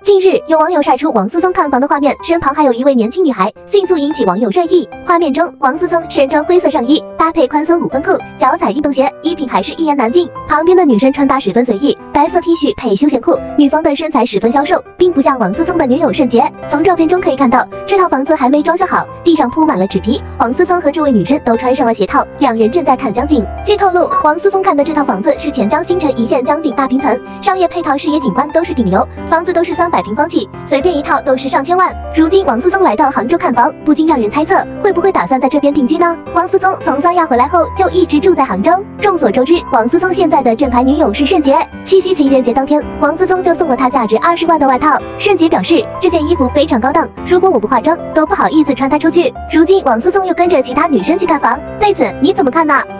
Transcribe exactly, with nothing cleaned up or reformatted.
近日，有网友晒出王思聪看房的画面，身旁还有一位年轻女孩，迅速引起网友热议。画面中，王思聪身穿灰色上衣，搭配宽松五分裤，脚踩运动鞋，衣品还是一言难尽。旁边的女生穿搭十分随意，白色 T 恤配休闲裤，女方的身材十分消瘦，并不像王思聪的女友圣洁。从照片中可以看到，这套房子还没装修好，地上铺满了纸皮。王思聪和这位女生都穿上了鞋套，两人正在看江景。据透露，王思聪看的这套房子是钱江新城一线江景大平层，商业配套、视野景观都是顶流，房子都是三百平方起，随便一套都是上千万。如今王思聪来到杭州看房，不禁让人猜测，会不会打算在这边定居呢？王思聪从三亚回来后就一直住在杭州。众所周知，王思聪现在的正牌女友是圣洁。七夕情人节当天，王思聪就送了她价值二十万的外套。圣洁表示，这件衣服非常高档，如果我不化妆，都不好意思穿它出去。如今王思聪又跟着其他女生去看房，对此你怎么看呢？